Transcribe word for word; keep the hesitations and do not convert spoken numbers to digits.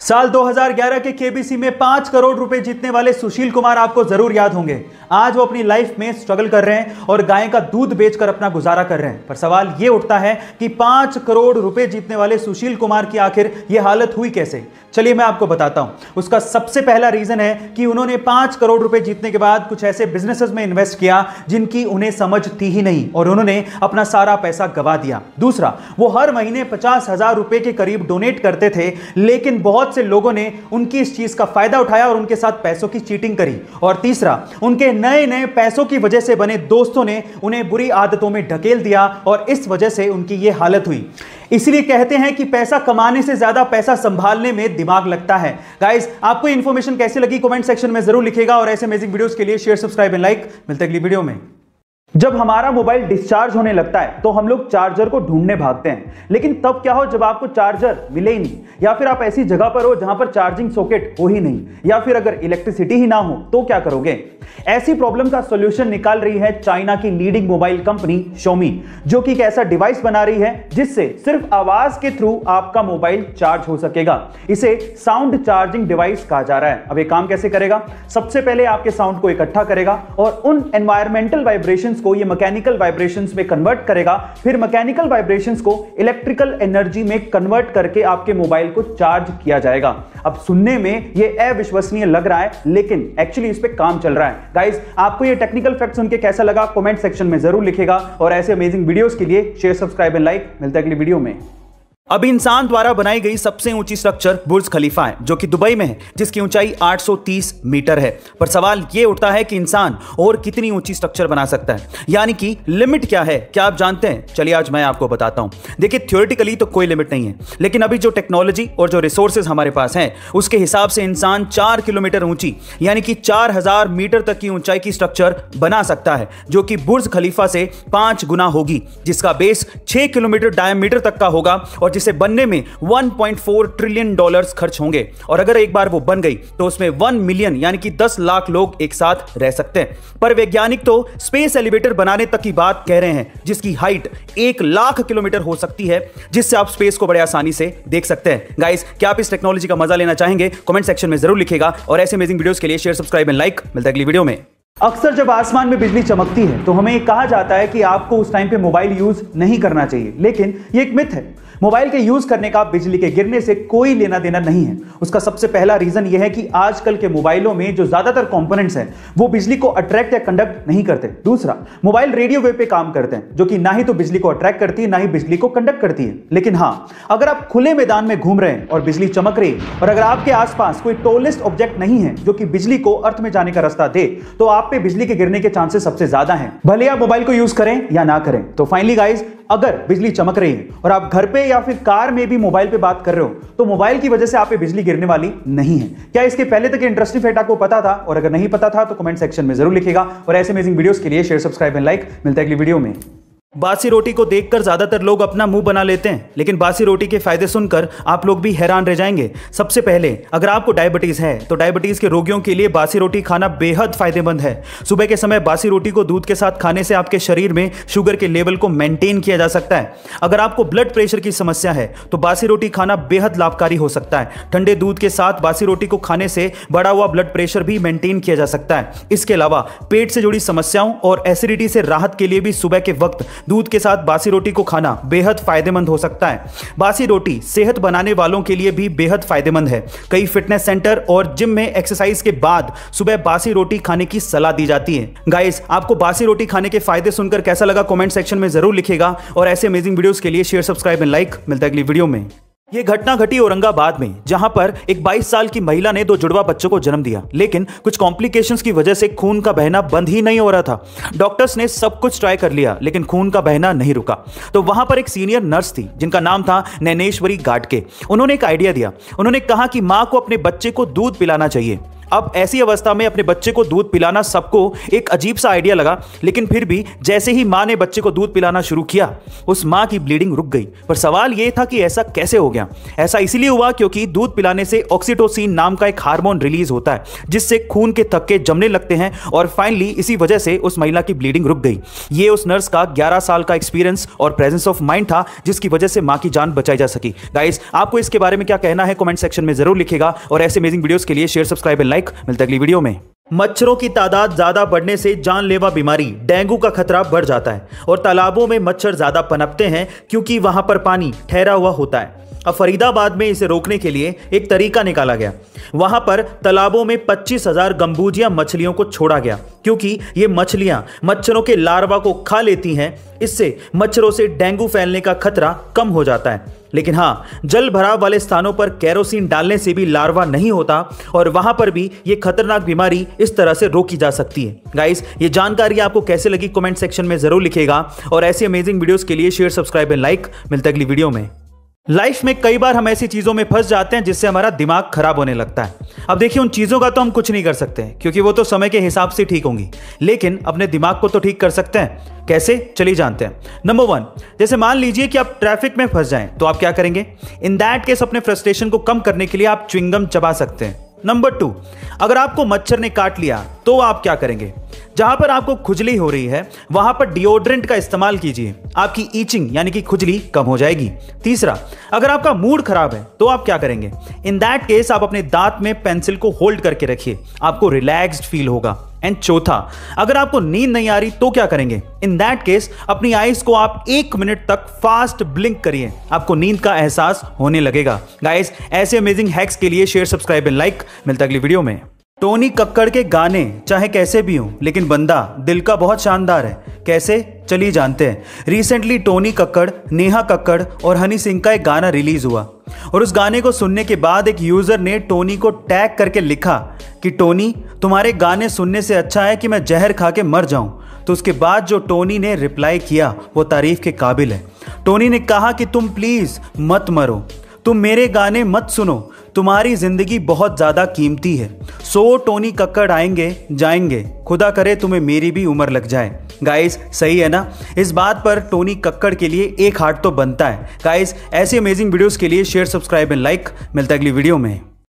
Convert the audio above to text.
साल दो हज़ार ग्यारह के केबीसी में पांच करोड़ रुपए जीतने वाले सुशील कुमार आपको जरूर याद होंगे। आज वो अपनी लाइफ में स्ट्रगल कर रहे हैं और गाय का दूध बेचकर अपना गुजारा कर रहे हैं। पर सवाल ये उठता है कि पांच करोड़ रुपए जीतने वाले सुशील कुमार की आखिर ये हालत हुई कैसे? चलिए मैं आपको बताता हूं। उसका सबसे पहला रीजन है कि उन्होंने पांच करोड़ रुपए जीतने के बाद कुछ ऐसे बिजनेसेस में इन्वेस्ट किया जिनकी उन्हें समझ थी ही नहीं और उन्होंने अपना सारा पैसा गवा दिया। दूसरा, वो हर महीने पचास हजार रुपए के करीब डोनेट करते थे, लेकिन बहुत से लोगों ने उनकी इस चीज का फायदा उठाया और उनके साथ पैसों की चीटिंग करी। और तीसरा, उनके नए नए पैसों की वजह से बने दोस्तों ने उन्हें बुरी आदतों में ढकेल दिया और इस वजह से उनकी यह हालत हुई। इसलिए कहते हैं कि पैसा कमाने से ज्यादा पैसा संभालने में दिमाग लगता है। गाइस, आपको इंफॉर्मेशन कैसी लगी कमेंट सेक्शन में जरूर लिखिएगा और ऐसे अमेजिंग वीडियोस के लिए शेयर, सब्सक्राइब एंड लाइक। मिलते हैं अगली वीडियो में। जब हमारा मोबाइल डिस्चार्ज होने लगता है तो हम लोग चार्जर को ढूंढने भागते हैं, लेकिन तब क्या हो जब आपको चार्जर मिले ही नहीं, या फिर आप ऐसी जगह पर हो जहां पर चार्जिंग सॉकेट हो ही नहीं, या फिर अगर इलेक्ट्रिसिटी ही ना हो तो क्या करोगे? ऐसी प्रॉब्लम का सॉल्यूशन निकाल रही है चाइना की लीडिंग मोबाइल कंपनी Xiaomi, जो कि एक ऐसा डिवाइस बना रही है जिससे सिर्फ आवाज के थ्रू आपका मोबाइल चार्ज हो सकेगा। इसे साउंड चार्जिंग डिवाइस कहा जा रहा है। अब ये काम कैसे करेगा? सबसे पहले आपके साउंड को इकट्ठा करेगा और उन एनवायरमेंटल वाइब्रेशंस को ये मैकेनिकल वाइब्रेशंस में कन्वर्ट करेगा, फिर मैकेनिकल वाइब्रेशंस को इलेक्ट्रिकल एनर्जी में कन्वर्ट करके आपके मोबाइल को चार्ज किया जाएगा। अब सुनने में ये अविश्वसनीय लग रहा है, लेकिन एक्चुअली इस पे काम चल रहा है। गाइस, आपको ये टेक्निकल फैक्ट सुन के कैसा लगा कमेंट सेक्शन में जरूर लिखिएगा और ऐसे अमेजिंग वीडियोस के लिए शेयर, सब्सक्राइब एंड लाइक। मिलते हैं अगली वीडियो में। अब इंसान द्वारा बनाई गई सबसे ऊंची स्ट्रक्चर बुर्ज खलीफा है, जो कि दुबई में है, जिसकी ऊंचाई आठ सौ तीस मीटर है। पर सवाल यह उठता है कि इंसान और कितनी ऊंची स्ट्रक्चर बना सकता है, यानी कि लिमिट क्या है? क्या आप जानते हैं? चलिए आज मैं आपको बताता हूं। देखिए, थ्योरेटिकली तो कोई लिमिट नहीं है, लेकिन अभी जो टेक्नोलॉजी और जो रिसोर्सेज हमारे पास हैं उसके हिसाब से इंसान चार किलोमीटर ऊंची यानी कि चार हजार मीटर तक की ऊंचाई की स्ट्रक्चर बना सकता है, जो कि बुर्ज खलीफा से पांच गुना होगी, जिसका बेस छह किलोमीटर डायमीटर तक का होगा और जिसे बनने में एक पॉइंट चार ट्रिलियन डॉलर्स खर्च होंगे। और अगर एक बार वो बन गई तो उसमें वन मिलियन यानी कि दस लाख लोग एक साथ रह सकते हैं। पर वैज्ञानिक तो स्पेस एलिवेटर बनाने तक की बात कह रहे हैं, जिसकी हाइट एक लाख किलोमीटर हो सकती है, जिससे आप स्पेस को बड़े आसानी से देख सकते हैं। गाइस, क्या आप इस टेक्नोलॉजी का मजा लेना चाहेंगे? कमेंट सेक्शन में जरूर लिखिएगा और ऐसे अमेजिंग वीडियोस के लिए शेयर, सब्सक्राइब एंड लाइक। मिलते हैं अगली वीडियो में। अक्सर जब आसमान में बिजली चमकती है तो हमें कहा जाता है कि आपको उस टाइम पे मोबाइल यूज नहीं करना चाहिए, लेकिन ये एक मिथ है। मोबाइल के यूज करने का बिजली के गिरने से कोई लेना देना नहीं है। उसका सबसे पहला रीजन यह है कि आजकल के मोबाइलों में जो ज्यादातर कंपोनेंट्स हैं वो बिजली को अट्रैक्ट या कंडक्ट नहीं करते। दूसरा, मोबाइल रेडियो वेव पे काम करते हैं, जो कि ना ही तो बिजली को अट्रैक्ट करती है ना ही बिजली को कंडक्ट करती है। लेकिन हां, अगर आप खुले मैदान में घूम रहे हैं और बिजली चमक रही है और अगर आपके आसपास कोई टॉलेस्ट ऑब्जेक्ट नहीं है जो कि बिजली को अर्थ में जाने का रास्ता दे, तो आप पे बिजली के गिरने के चांसेस सबसे ज्यादा हैं, भले आप मोबाइल को यूज करें या ना करें। तो फाइनली गाइस, अगर बिजली चमक रही है और आप घर पे या फिर कार में भी मोबाइल पे बात कर रहे हो तो मोबाइल की वजह से आप पे बिजली गिरने वाली नहीं है। क्या इसके पहले तक इंटरेस्टिंग फैक्ट आपको पता था? और अगर नहीं पता था तो कमेंट सेक्शन में जरूर लिखिएगा और ऐसे अमेजिंग वीडियोस के लिए शेयर, सब्सक्राइब एंड लाइक। मिलते हैं अगली वीडियो में। बासी रोटी को देखकर ज्यादातर लोग अपना मुंह बना लेते हैं, लेकिन बासी रोटी के फायदे सुनकर आप लोग भी हैरान रह जाएंगे। सबसे पहले, अगर आपको डायबिटीज है तो डायबिटीज के रोगियों के लिए बासी रोटी खाना बेहद फायदेमंद है। सुबह के समय बासी रोटी को दूध के साथ खाने से आपके शरीर में शुगर के लेवल को मेंटेन किया जा सकता है। अगर आपको ब्लड प्रेशर की समस्या है तो बासी रोटी खाना बेहद लाभकारी हो सकता है। ठंडे दूध के साथ बासी रोटी को खाने से बढ़ा हुआ ब्लड प्रेशर भी मेंटेन किया जा सकता है। इसके अलावा पेट से जुड़ी समस्याओं और एसिडिटी से राहत के लिए भी सुबह के वक्त दूध के साथ बासी रोटी को खाना बेहद फायदेमंद हो सकता है। बासी रोटी सेहत बनाने वालों के लिए भी बेहद फायदेमंद है। कई फिटनेस सेंटर और जिम में एक्सरसाइज के बाद सुबह बासी रोटी खाने की सलाह दी जाती है। गाइस, आपको बासी रोटी खाने के फायदे सुनकर कैसा लगा कमेंट सेक्शन में जरूर लिखिएगा और ऐसे अमेजिंग वीडियोस के लिए शेयर, सब्सक्राइब एंड लाइक। मिलता है अगली वीडियो में। यह घटना घटी औरंगाबाद में, जहां पर एक बाईस साल की महिला ने दो जुड़वा बच्चों को जन्म दिया, लेकिन कुछ कॉम्प्लिकेशंस की वजह से खून का बहना बंद ही नहीं हो रहा था। डॉक्टर्स ने सब कुछ ट्राई कर लिया, लेकिन खून का बहना नहीं रुका। तो वहां पर एक सीनियर नर्स थी जिनका नाम था नैनेश्वरी गाडके। उन्होंने एक आइडिया दिया। उन्होंने कहा कि मां को अपने बच्चे को दूध पिलाना चाहिए। अब ऐसी अवस्था में अपने बच्चे को दूध पिलाना सबको एक अजीब सा आइडिया लगा, लेकिन फिर भी जैसे ही मां ने बच्चे को दूध पिलाना शुरू किया, उस मां की ब्लीडिंग रुक गई। पर सवाल यह था कि ऐसा कैसे हो गया। ऐसा इसलिए हुआ क्योंकि दूध पिलाने से ऑक्सीटोसिन नाम का एक हार्मोन रिलीज होता है, जिससे खून के थक्के जमने लगते हैं और फाइनली इसी वजह से उस महिला की ब्लीडिंग रुक गई। ये उस नर्स का ग्यारह साल का एक्सपीरियंस और प्रेजेंस ऑफ माइंड था, जिसकी वजह से मां की जान बचाई जा सकी। गाइस, आपको इसके बारे में क्या कहना है कमेंट सेक्शन में जरूर लिखेगा और ऐसे अमेजिंग वीडियोस के लिए शेयर, सब्सक्राइब एंड लाइक। मिलते हैं अगली वीडियो में। मच्छरों की तादाद ज्यादा बढ़ने से जानलेवा बीमारी डेंगू का खतरा बढ़ जाता है और तालाबों में मच्छर ज्यादा पनपते हैं क्योंकि वहां पर पानी ठहरा हुआ होता है। अब फरीदाबाद में इसे रोकने के लिए एक तरीका निकाला गया। वहां पर तालाबों में पच्चीस हजार गंबूजिया मछलियों को छोड़ा गया क्योंकि ये मछलियां मच्छरों के लार्वा को खा लेती हैं। इससे मच्छरों से डेंगू फैलने का खतरा कम हो जाता है। लेकिन हाँ, जल भराव वाले स्थानों पर केरोसिन डालने से भी लार्वा नहीं होता और वहां पर भी ये खतरनाक बीमारी इस तरह से रोकी जा सकती है। गाइस, ये जानकारी आपको कैसे लगी कमेंट सेक्शन में जरूर लिखिएगा और ऐसी अमेजिंग वीडियोस के लिए शेयर, सब्सक्राइब एंड लाइक। मिलते हैं अगली वीडियो में। लाइफ में कई बार हम ऐसी चीजों में फंस जाते हैं जिससे हमारा दिमाग खराब होने लगता है। अब देखिए, उन चीजों का तो हम कुछ नहीं कर सकते क्योंकि वो तो समय के हिसाब से ठीक होंगी, लेकिन अपने दिमाग को तो ठीक कर सकते हैं। कैसे, चलिए जानते हैं। नंबर वन, जैसे मान लीजिए कि आप ट्रैफिक में फंस जाएं, तो आप क्या करेंगे? इन दैट केस अपने फ्रस्ट्रेशन को कम करने के लिए आप च्युइंगम चबा सकते हैं। नंबर टू, अगर आपको मच्छर ने काट लिया तो आप क्या करेंगे? जहां पर आपको खुजली हो रही है वहां पर डिओड्रेंट का इस्तेमाल कीजिए, आपकी ईचिंग यानी कि खुजली कम हो जाएगी। तीसरा, अगर आपका मूड खराब है तो आप क्या करेंगे? इन दैट केस आप अपने दांत में पेंसिल को होल्ड करके रखिए, आपको रिलैक्स्ड फील होगा। एंड चौथा, अगर आपको नींद नहीं आ रही तो क्या करेंगे? इन दैट केस अपनी आईज को आप एक मिनट तक फास्ट ब्लिंक करिए, आपको नींद का एहसास होने लगेगा। गाइस, ऐसे अमेजिंग हैक्स के लिए शेयर, सब्सक्राइब एंड लाइक। मिलता है अगली वीडियो में। टोनी कक्कड़ के गाने चाहे कैसे भी हों, लेकिन बंदा दिल का बहुत शानदार है। कैसे, चलिए जानते हैं। रिसेंटली टोनी कक्कड़, नेहा कक्कड़ और हनी सिंह का एक गाना रिलीज हुआ और उस गाने को सुनने के बाद एक यूजर ने टोनी को टैग करके लिखा कि टोनी, तुम्हारे गाने सुनने से अच्छा है कि मैं जहर खा के मर जाऊं। तो उसके बाद जो टोनी ने रिप्लाई किया वो तारीफ के काबिल है। टोनी ने कहा कि तुम प्लीज मत मरो, तुम मेरे गाने मत सुनो, तुम्हारी जिंदगी बहुत ज्यादा कीमती है। सो टोनी कक्कड़ आएंगे जाएंगे, खुदा करे तुम्हें मेरी भी उम्र लग जाए। गाइस, सही है ना? इस बात पर टोनी कक्कड़ के लिए एक हार्ट तो बनता है। गाइस, ऐसे अमेजिंग वीडियोस के लिए शेयर, सब्सक्राइब एंड लाइक। मिलता है अगली वीडियो में।